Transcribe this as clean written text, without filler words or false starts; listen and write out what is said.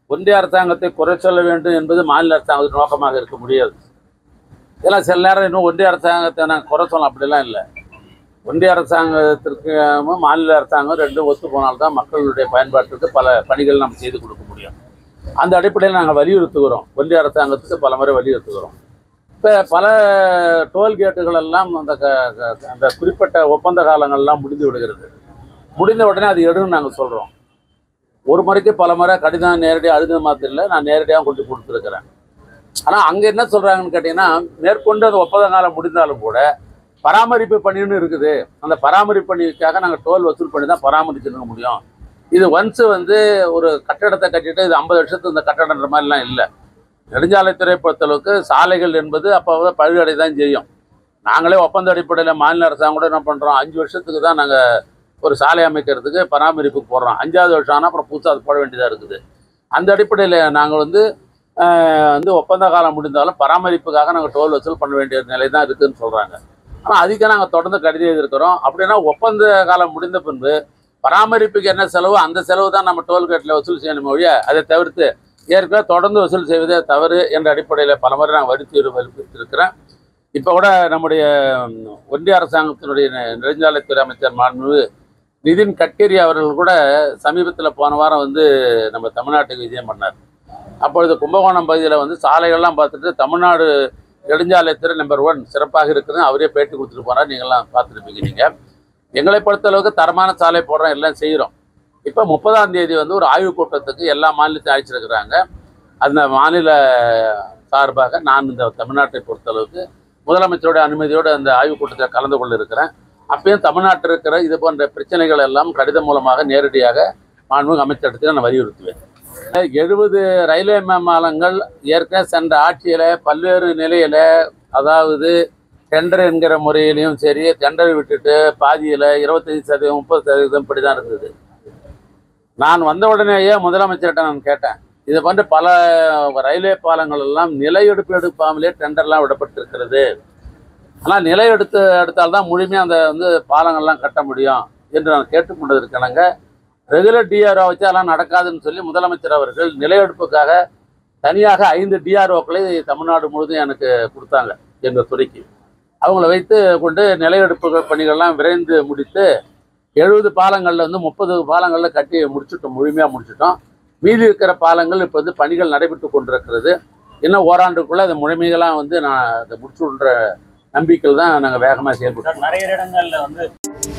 ஒன்றிய அரசாங்கத்தை குறை சொல்ல வேண்டும் என்பது மாநில அரசாங்கத்தின் நோக்கமாக இருக்க முடியாது. இதெல்லாம் சில நேரம் இன்னும் ஒன்றிய அரசாங்கத்தை நாங்கள் குறை சொல்லலாம், அப்படிலாம் இல்லை. ஒன்றிய அரசாங்கத்திற்கு மாநில அரசாங்கம் ரெண்டும் ஒத்து போனால்தான் மக்களுடைய பயன்பாட்டுக்கு பல பணிகள் நம்ம செய்து கொடுக்க முடியும். அந்த அடிப்படையில் நாங்கள் வலியுறுத்துகிறோம், ஒன்றிய அரசாங்கத்துக்கு பல முறை வலியுறுத்துகிறோம். இப்போ பல டோல்கேட்டுகள் எல்லாம் அந்த குறிப்பிட்ட ஒப்பந்த காலங்கள்லாம் முடிந்து விடுகிறது. முடிந்த உடனே அது எடுன்னு நாங்கள் சொல்கிறோம். ஒரு முறைக்கு பல முறை கடிதம் நேரடியாக அழுத மாதிரி நான் நேரடியாக கொண்டு கொடுத்துருக்குறேன். ஆனால் அங்கே என்ன சொல்கிறாங்கன்னு கேட்டிங்கன்னா, மேற்கொண்டு அந்த ஒப்பந்த காலம் முடிந்தாலும் கூட பராமரிப்பு பணின்னு இருக்குது. அந்த பராமரிப்பு பணிக்காக நாங்கள் டோல் வசூல் பண்ணி தான் பராமரிச்சுருக்க முடியும். இது ஒன்ஸு ஒரு கட்டடத்தை கட்டிட்டு இது 50 வருஷத்துக்கு இந்த கட்டடன்ற மாதிரிலாம் இல்லை. நெடுஞ்சாலைத்துறை பொறுத்தளவுக்கு சாலைகள் என்பது அப்போ பழுதடை தான் செய்யும். நாங்களே ஒப்பந்த அடிப்படையில் மாநில அரசாங்கம் கூட என்ன பண்ணுறோம், 5 வருஷத்துக்கு தான் நாங்கள் ஒரு சாலை அமைக்கிறதுக்கு பராமரிப்புக்கு போடுறோம். 5ஆவது வருஷம் ஆனால் அப்புறம் புதுசாக அது போட வேண்டியதாக இருக்குது. அந்த அடிப்படையில் நாங்கள் ஒப்பந்த காலம் முடிந்தாலும் பராமரிப்புக்காக நாங்கள் டோல் வசூல் பண்ண வேண்டிய நிலை தான் இருக்குதுன்னு சொல்கிறாங்க. ஆனால் அதுக்கு நாங்கள் தொடர்ந்து கடிதம் எழுதியிருக்கிறோம். அப்படின்னா ஒப்பந்த காலம் முடிந்த பின்பு பராமரிப்புக்கு என்ன செலவு, அந்த செலவு தான் நம்ம டோல்கேட்டில் வசூல் செய்யணும் ஒழிய அதை தவிர்த்து ஏற்கனவே தொடர்ந்து வசூல் செய்வதே தவறு என்ற அடிப்படையில் பல முறை நாங்கள் வலியுறுத்தியிருக்கிறேன். இப்போ கூட நம்முடைய ஒன்றிய அரசாங்கத்தினுடைய நெடுஞ்சாலைத்துறை அமைச்சர் மாண்புமிகு நிதின் கட்கரி அவர்கள் கூட சமீபத்தில் போன வாரம் நம்ம தமிழ்நாட்டுக்கு விஜயம் பண்ணார். அப்பொழுது கும்பகோணம் பகுதியில் சாலைகள்லாம் பார்த்துட்டு தமிழ்நாடு நெடுஞ்சாலைத்துறை நம்பர் 1 சிறப்பாக இருக்குதுன்னு அவரே பேட்டி கொடுத்துட்டு போனார். நீங்கள்லாம் பார்த்துருப்பீங்க. நீங்கள் எங்களை பொறுத்தளவுக்கு தரமான சாலை போடுறோம், எல்லாம் செய்கிறோம். இப்போ 30ஆம் தேதி ஒரு ஆய்வுக் கூட்டத்துக்கு எல்லா மாநிலத்தையும் அழைச்சிருக்கிறாங்க. அந்த மாநில சார்பாக நான் இந்த தமிழ்நாட்டை பொறுத்தளவுக்கு முதலமைச்சருடைய அனுமதியோடு அந்த ஆய்வுக் கூட்டத்தில் கலந்து கொள்ள இருக்கிறேன். அப்பயும் தமிழ்நாட்டில் இருக்கிற இது போன்ற பிரச்சனைகள் எல்லாம் கடிதம் மூலமாக நேரடியாக மாண்புமிகு அமைச்சரிடத்தில் நான் வலியுறுத்துவேன். 70 ரயில்வே மேம்பாலங்கள் ஏற்கனவே சென்ற ஆட்சியில் பல்வேறு நிலையில், அதாவது டெண்டர் என்கிற முறையிலையும் சரி, டெண்டர் விட்டுட்டு பாதியில் 25% 30% இப்படி தான் இருந்தது. நான் வந்த உடனேயே முதலமைச்சர்கிட்ட நான் கேட்டேன், இது போன்ற பல ரயில்வே பாலங்கள் எல்லாம் நிலை எடுப்பாமலே டெண்டர்லாம் விடப்பட்டிருக்கிறது. ஆனால் நிலை எடுத்தால்தான் முழுமையாக அந்த பாலங்கள்லாம் கட்ட முடியும் என்று நான் கேட்டுக்கொண்டதற்கானங்க ரெகுலர் டிஆர்ஓ வச்சு அதெல்லாம் நடக்காதுன்னு சொல்லி முதலமைச்சர் அவர்கள் நிலையெடுப்புக்காக தனியாக 5 டிஆர்ஓக்களை தமிழ்நாடு முழுதும் எனக்கு கொடுத்தாங்க எங்கள் துறைக்கு. அவங்கள வைத்து கொண்டு நிலையெடுப்பு பணிகள்லாம் விரைந்து முடித்து 70 பாலங்களில் 30 பாலங்களில் கட்டி முடிச்சுட்டோம், முழுமையாக முடிச்சுட்டோம். மீதி இருக்கிற பாலங்கள் இப்போ பணிகள் நடைபெற்று கொண்டிருக்கிறது. இன்னும் ஓராண்டுக்குள்ளே அந்த முழுமைகளாம் நான் அதை முடிச்சுன்ற நம்பிக்கையில் தான் நாங்கள் வேகமாக செயல்படுறோம். நிறைய இடங்களில்